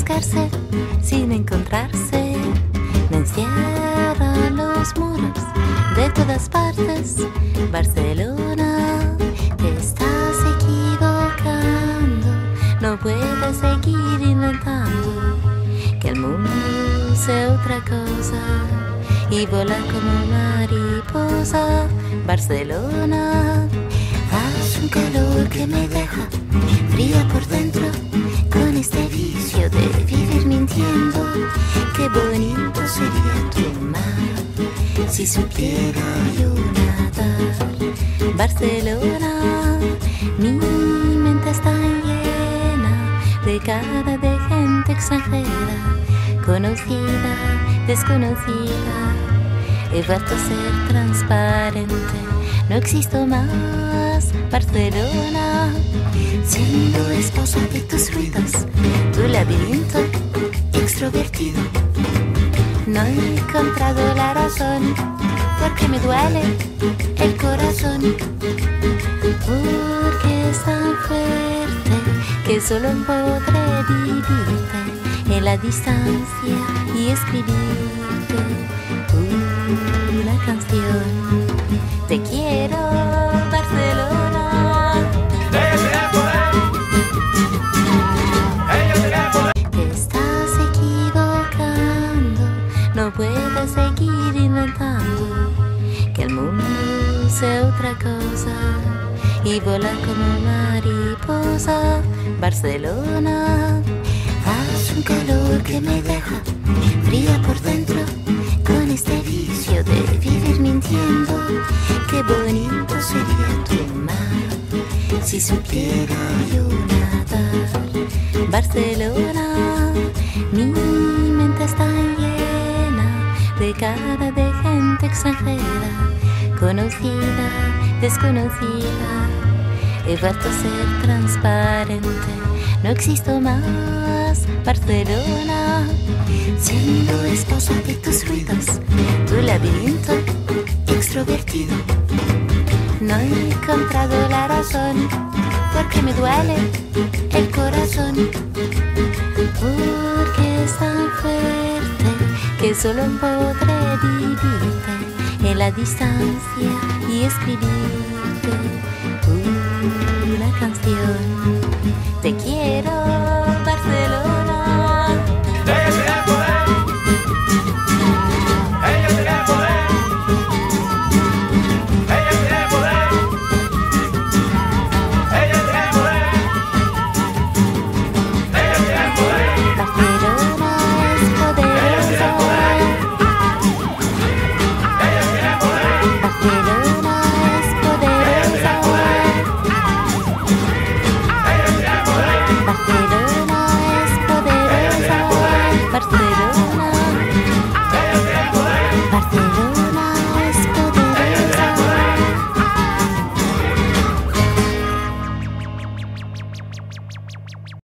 buscarse sin encontrarse. Me encierran los muros de todas partes. Barcelona, te estás equivocando. No puedes seguir inventando que el mundo sea otra cosa y volar como mariposa. Barcelona, hace un calor que me deja fría por dentro, con este vicio de vivir mintiendo. Qué bonito sería tu mar si supiera yo nadar. Barcelona, mi mente está llena de cara de gente extranjera, conocida, desconocida. He vuelto a ser transparente, no existo más. Barcelona, siendo esposa de tus ruidos, tu laberinto extrovertido. No he encontrado la razón, porque me duele el corazón, porque es tan fuerte que solo podré vivirte en la distancia y escribirte una canción. Te quiero, Barcelona. Te estás equivocando, no puedes seguir inventando que el mundo sea otra cosa y volar como mariposa. Barcelona, hace un calor que me deja fría por dentro, con este vicio de vivir mintiendo. Qué bonito sería tu mar si supiera yo nadar. Barcelona, mi mente está llena de cara de gente extranjera, conocida, desconocida. He vuelto a ser transparente, no existo más. Barcelona, siendo esposa de tus ruidos, tu laberinto extrovertido. No he encontrado la razón, porque me duele el corazón, porque es tan fuerte que solo podré vivirte en la distancia y escribirte una canción.